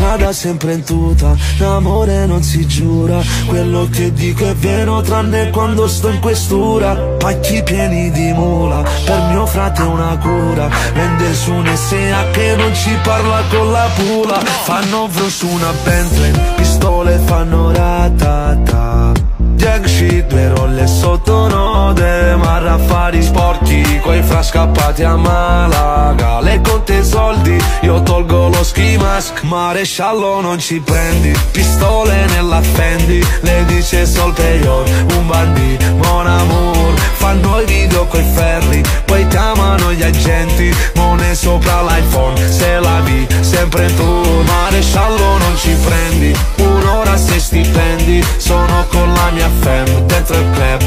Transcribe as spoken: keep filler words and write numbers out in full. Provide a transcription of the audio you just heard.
strada sempre in tuta, l'amore non si giura, quello che dico è vero tranne quando sto in questura. Pacchi pieni di mula, per mio frate una cura, vende su un S A che non ci parla con la pula. Fanno vro su una Bentley, pistole fanno ratata, Jack shit, due rolle sotto node, marra affari sporchi, coi fra scappati a Malaga. Le conte soldi, io tolgo lo ski mask, maresciallo non ci prendi, pistole nella Fendi, le dice sol peyor, un bandì, mon amour. Fanno i video coi ferri, poi chiamano gli agenti, mone sopra l'iPhone, se la vi, sempre tu. Maresciallo non ci prendi, un'ora se stipendi, sono con la mia fam, dentro il club,